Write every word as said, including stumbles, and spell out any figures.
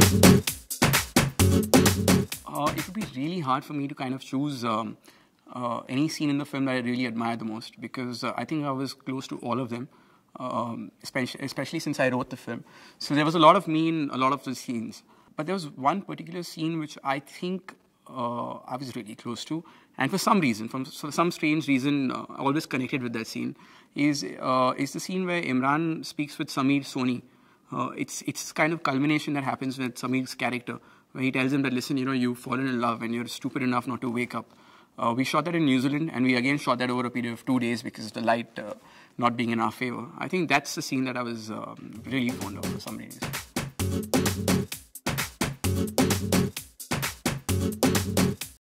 Uh, it would be really hard for me to kind of choose um, uh, any scene in the film that I really admire the most, because uh, I think I was close to all of them, um, especially, especially since I wrote the film. So there was a lot of me in a lot of the scenes. But there was one particular scene which I think uh, I was really close to, and for some reason, from for some strange reason, uh, always connected with that scene, is uh, is the scene where Imran speaks with Sameer Soni. Uh, it's it's kind of culmination that happens with Sameer's character, where he tells him that, listen, you know, you've fallen in love and you're stupid enough not to wake up. Uh, we shot that in New Zealand, and we again shot that over a period of two days because of the light uh, not being in our favor. I think that's the scene that I was um, really fond of for some reason.